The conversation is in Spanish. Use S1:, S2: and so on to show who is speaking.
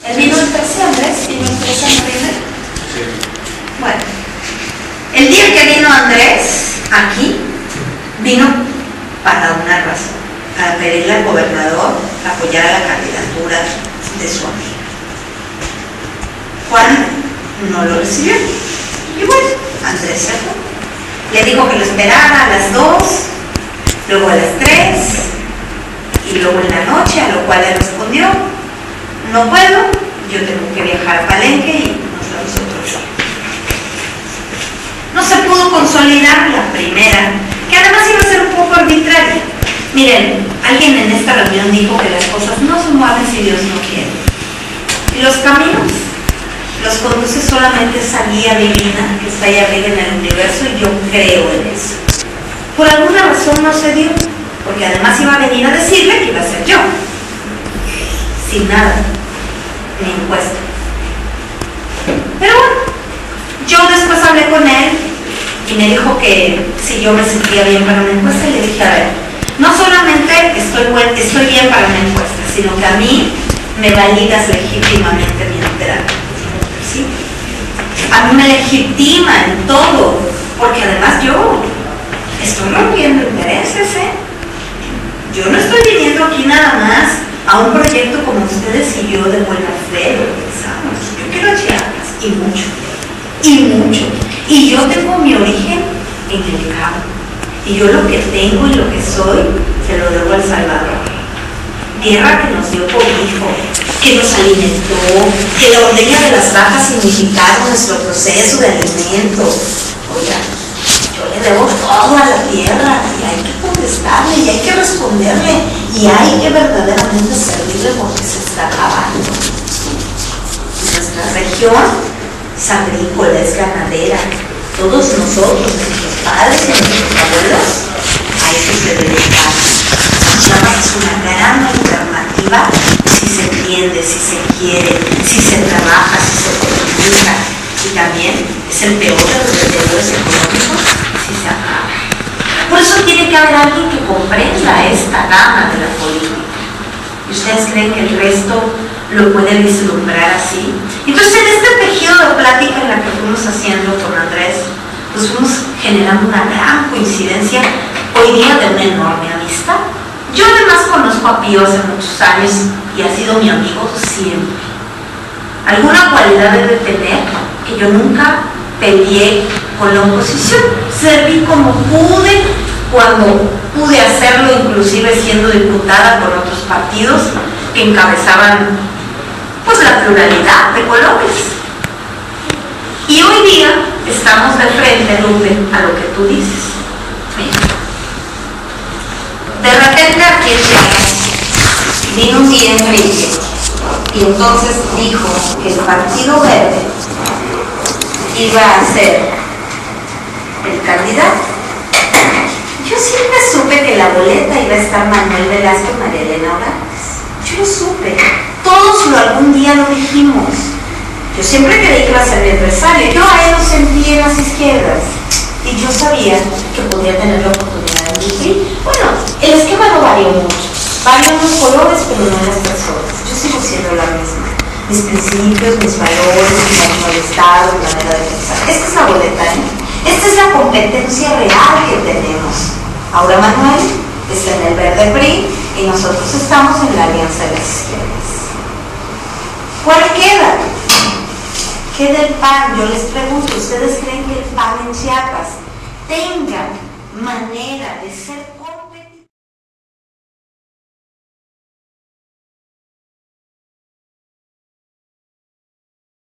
S1: ¿Vino el 13, Andrés? ¿Vino el 13 de noviembre?
S2: Sí.
S1: Bueno, el día que vino Andrés aquí, vino para una razón, para pedirle al gobernador apoyar a la candidatura de su amiga. Juan no lo recibió. Y bueno, Andrés se fue. Le dijo que lo esperara a las 2, luego a las 3, y luego en la noche, a lo cual le respondió: no puedo, yo tengo que viajar a Palenque y nos vemos otro día. No se pudo consolidar la primera, que además iba a ser un poco arbitraria. Miren, alguien en esta reunión dijo que las cosas no se mueven si Dios no quiere. Y los caminos los conduce solamente esa guía divina que está ahí arriba en el universo, y yo creo en eso. Por alguna razón no se dio, porque además iba a venir a decirle que iba a ser yo. Sin nada, ni encuesta. Pero bueno, yo después hablé con él y me dijo que si yo me sentía bien para una encuesta, y le dije: a ver, no solamente estoy bien para una encuesta, sino que a mí me validas legítimamente mi terapia. ¿Sí? A mí me legitima en todo, porque además yo estoy rompiendo intereses, Yo no estoy viniendo aquí nada más a un proyecto como ustedes y yo de buena fe lo pensamos. Yo quiero Chiapas, y mucho. Y yo tengo mi origen en el campo. Y yo lo que tengo y lo que soy, se lo debo al Salvador. Tierra que nos dio cobijo, que nos alimentó, que la ordeña de las vacas significaba nuestro proceso de alimento. Oiga, yo le debo todo a la tierra, y hay que contestarle, y hay que responderle, y hay que verdaderamente servirle, porque se está acabando. Nuestra región es agrícola, es ganadera. Todos nosotros, nuestros padres y nuestros abuelos, a eso se dedicaron. Chiapas es una gran alternativa si se entiende, si se quiere, si se trabaja, si se comunica. Y también es el peor de los deteriores económicos si se acaba. Por eso tiene que haber alguien que comprenda esta gama de la política. ¿Y ustedes creen que el resto lo puede vislumbrar así? Entonces, en este tejido de plática en la que fuimos haciendo con Andrés, pues fuimos generando una gran coincidencia, hoy día de una enorme amistad. Yo además conozco a Pío hace muchos años y ha sido mi amigo siempre. Alguna cualidad debe tener que yo nunca peleé con la oposición. Serví como pude, cuando pude hacerlo, inclusive siendo diputada por otros partidos que encabezaban pues la pluralidad de colores. Y hoy día estamos de frente, Lupe, a lo que tú dices. De repente aquí en Chiapas vino un día Enrique, y entonces dijo que el Partido Verde iba a ser el candidato. Yo siempre supe que la boleta iba a estar Manuel Velasco y María Elena Ortiz. Yo lo supe. Todos algún día lo dijimos. Yo siempre creí que iba a ser mi adversario. Yo a él lo sentí en las izquierdas. Y yo sabía que podía tener la oportunidad de elegir. Bueno, el esquema no varió mucho. Varió los colores, pero no las personas. Yo sigo siendo la misma. Mis principios, mis valores, mi ánimo de Estado, mi manera de pensar. Esta es la boleta, Esta es la competencia real que tenemos. Ahora Manuel está en el Verde PRI y nosotros estamos en la Alianza de las Izquierdas. ¿Cuál queda? Queda el PAN. Yo les pregunto, ¿ustedes creen que el PAN en Chiapas tenga manera de ser